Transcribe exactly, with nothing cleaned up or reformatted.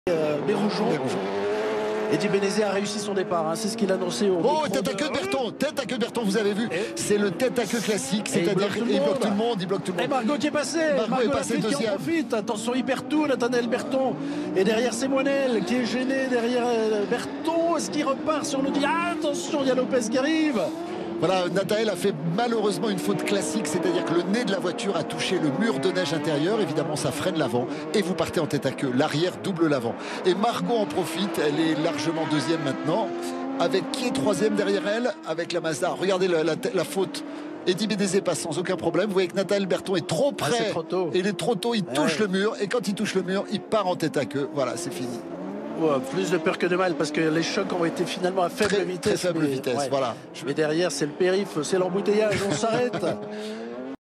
Euh, Béroujon. Eddie Bénézé a réussi son départ, hein. C'est ce qu'il a annoncé au Oh, tête à de... queue de Berton, tête à queue de Berton, vous avez vu, c'est le tête à queue classique, c'est-à-dire il bloque tout le monde, il bloque tout le monde. Et Margot qui est passé, Margot, Margot est passé Laffitte qui en profite, attention Hypertour, Nathanaël Berton, et derrière c'est Moinel qui est gêné derrière Berton, est-ce qu'il repart sur le... Ah, attention, il y a Lopez qui arrive. Voilà, Nathanaël a fait malheureusement une faute classique, c'est-à-dire que le nez de la voiture a touché le mur de neige intérieur. Évidemment, ça freine l'avant et vous partez en tête à queue. L'arrière double l'avant. Et Margot en profite, elle est largement deuxième maintenant. Avec qui est troisième derrière elle? Avec la Mazda. Regardez la, la, la faute. Eddie Bénézé passe sans aucun problème. Vous voyez que Nathanaël Berton est trop près. Ah, trop tôt. Et il est trop tôt, il touche ouais. le mur. Et quand il touche le mur, il part en tête à queue. Voilà, c'est fini. Ouais, plus de peur que de mal parce que les chocs ont été finalement à faible très, vitesse. Très faible mais, vitesse, ouais. voilà. Mais derrière, c'est le périph', c'est l'embouteillage, on s'arrête.